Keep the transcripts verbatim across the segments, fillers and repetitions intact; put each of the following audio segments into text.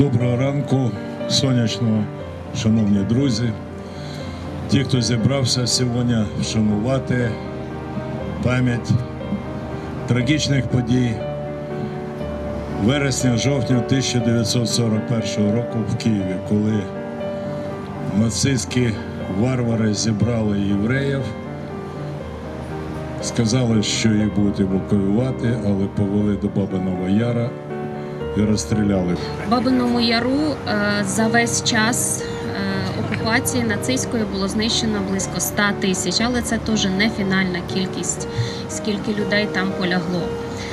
Доброго ранку, сонячного, шановні друзі, ті, хто зібрався сьогодні вшанувати пам'ять трагічних подій вересня-жовтня тисяча дев'ятсот сорок першого року в Києві, коли нацистські варвари зібрали євреїв, сказали, що їх будуть евакуювати, але повели до Бабиного Яру і розстріляли. В Бабиному Яру за весь час окупації нацистської було знищено близько ста тисяч, але це теж не фінальна кількість, скільки людей там полягло.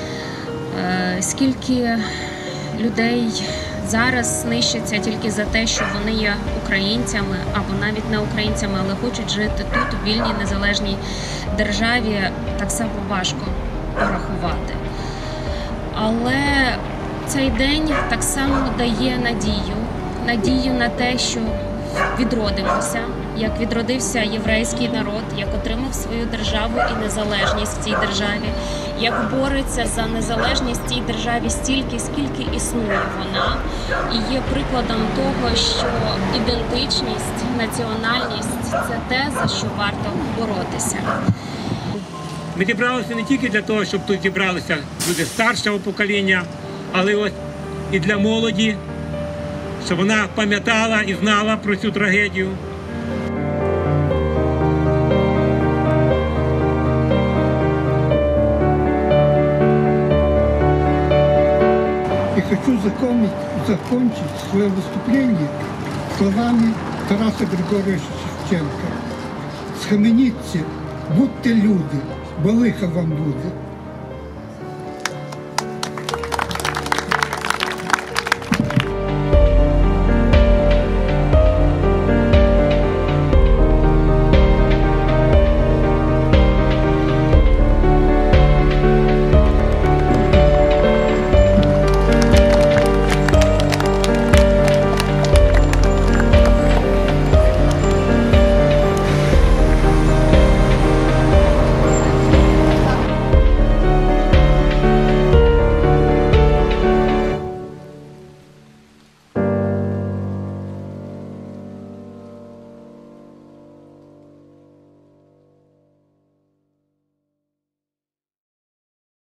Скільки людей зараз знищиться тільки за те, що вони є українцями або навіть не українцями, але хочуть жити тут, у вільній, незалежній державі, так само важко порахувати. Але цей день так само дає надію, надію на те, що відродимося, як відродився єврейський народ, як отримав свою державу і незалежність в цій державі, як бореться за незалежність в цій державі стільки, скільки існує вона, і є прикладом того, що ідентичність, національність – це те, за що варто боротися. Ми зібралися не тільки для того, щоб тут зібралися люди старшого покоління, але ось і для молоді, щоб вона пам'ятала і знала про цю трагедію. И хочу закончить, закончить свое выступление словами Тараса Григоровича Шевченка. Схаменіться, будьте люди, бо лихо вам буде.